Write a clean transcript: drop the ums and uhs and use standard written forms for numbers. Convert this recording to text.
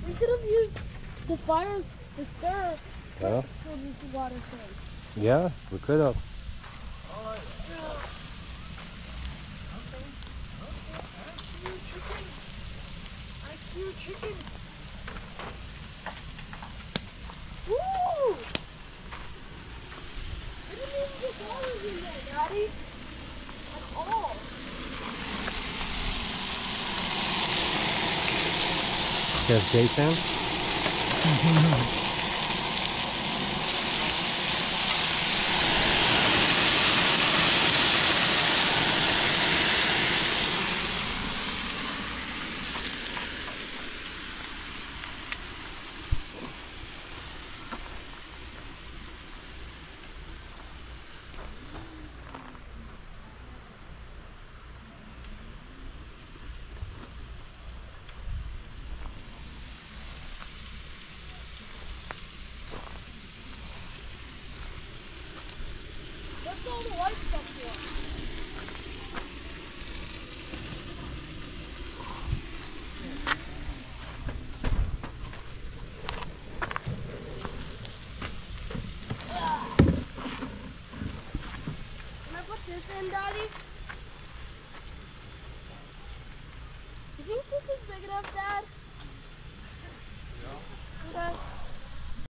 We could have used the fires, the stir, Yeah. for this water tank. Yeah, we could have. I see your chicken. Woo! I didn't even get dollars in there, Daddy. At all. Chef Jason. What's all the white stuff for? Can I put this in, Daddy? You think this is big enough, Dad? Yeah. Okay.